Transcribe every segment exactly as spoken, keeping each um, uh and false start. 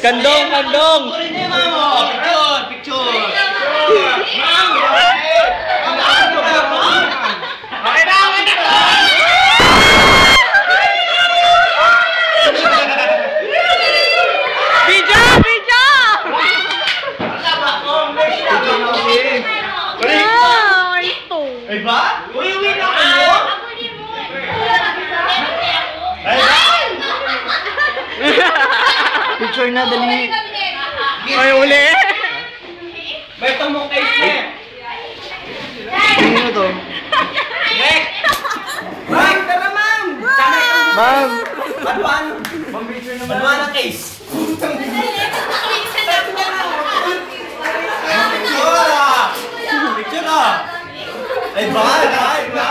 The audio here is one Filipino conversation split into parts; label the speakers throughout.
Speaker 1: Kandong, kandong.
Speaker 2: Picture, picture.
Speaker 1: Okay na, okay na. Video, video. Ah, ito.
Speaker 2: Ay ba? Uy, uwi na kayo.
Speaker 1: Picture na, dali. Ay, uli.
Speaker 2: May tumong case na.
Speaker 1: Sino to?
Speaker 2: Next! Ma'am, tara ma'am!
Speaker 1: Ma'am.
Speaker 2: Baduan! Baduan ang case! Picture ah! Picture ah! Ay ba? Ay ba?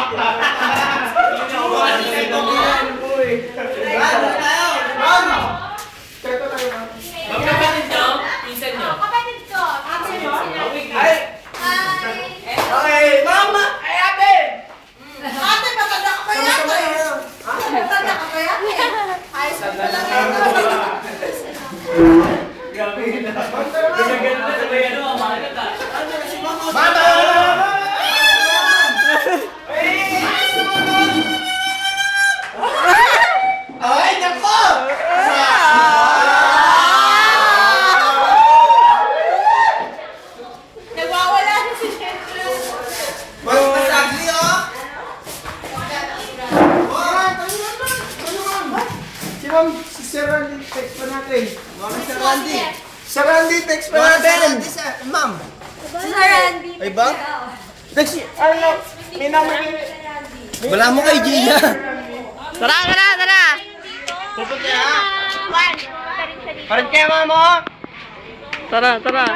Speaker 2: Okay, mama! Ay, ate!
Speaker 3: Ate, matanda ka pa yan? Matanda ka pa yan? Ay, sabi ko lang yan.
Speaker 2: Grabe na. Ganyan na sabay ano, mamagat ah. Mama! Ay, nako!
Speaker 3: Nagwawala na si Jensen.
Speaker 2: Mas masagli oh!
Speaker 4: Si Ma'am, si Sir Randy, text pa natin. Ma'am, Sir Randy. Sir Randy, text pa natin.
Speaker 2: Ma'am!
Speaker 3: Si Randy.
Speaker 4: Ay ba? Text, ano, may naman yun.
Speaker 2: Wala mo kay Gia!
Speaker 1: Tara, tara, tara.
Speaker 4: Pupunta na.
Speaker 3: One.
Speaker 4: Parang kaya mo.
Speaker 1: Tara, tara.